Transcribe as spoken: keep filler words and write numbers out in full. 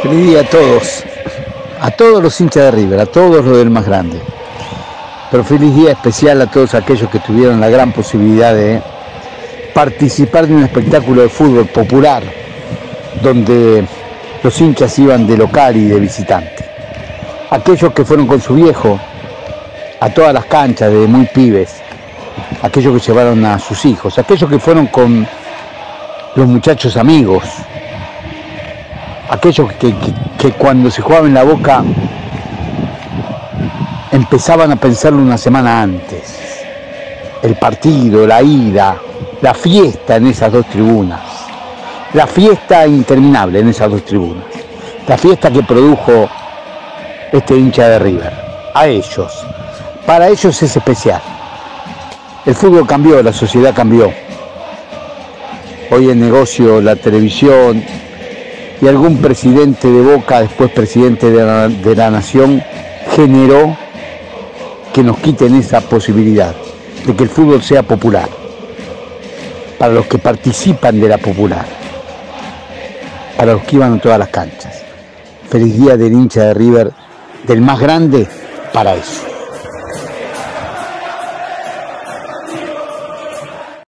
Feliz día a todos, a todos los hinchas de River, a todos los del más grande. Pero feliz día especial a todos aquellos que tuvieron la gran posibilidad de participar de un espectáculo de fútbol popular, donde los hinchas iban de local y de visitante. Aquellos que fueron con su viejo a todas las canchas de muy pibes, aquellos que llevaron a sus hijos, aquellos que fueron con los muchachos amigos, aquellos que, que, que cuando se jugaban en La Boca empezaban a pensarlo una semana antes. El partido, la ida, la fiesta en esas dos tribunas, la fiesta interminable en esas dos tribunas, la fiesta que produjo este hincha de River. A ellos, para ellos es especial. El fútbol cambió, la sociedad cambió. Hoy el negocio, la televisión y algún presidente de Boca, después presidente de la, de la Nación, generó que nos quiten esa posibilidad de que el fútbol sea popular, para los que participan de la popular, para los que iban a todas las canchas. Feliz día del hincha de River, del más grande, para eso.